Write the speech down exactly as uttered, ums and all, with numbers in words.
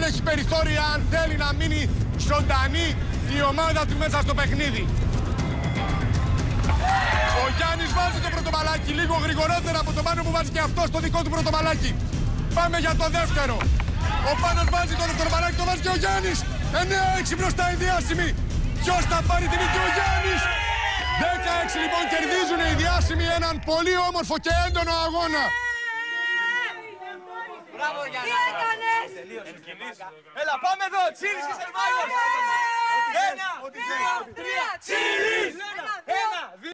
έχει περιθώρια αν θέλει να μείνει ζωντανή η ομάδα του μέσα στο παιχνίδι. Ο Γιάννης βάζει το πρωτομπαλάκι λίγο γρηγορότερα από το Πάνο που βάζει και αυτό στο δικό του πρωτομπαλάκι. Πάμε για το δεύτερο. Ο Πάνος βάζει το δεύτερο μπαλάκι, το βάζει και ο Γιάννης. εννέα έξι μπροστά οι διάσημοι. Ποιος θα πάρει την νίκη? Ο Γιάννης. δέκα έξι λοιπόν κερδίζουν οι διάσημοι έναν πολύ όμορφο και έντονο αγώνα. Μπράβο Γιάννη. Τι έκανες? Έλα πάμε εδώ, Τσίλις και Survivor. Ένα, δύο, τρία, Τσίλις. Ένα, δύο.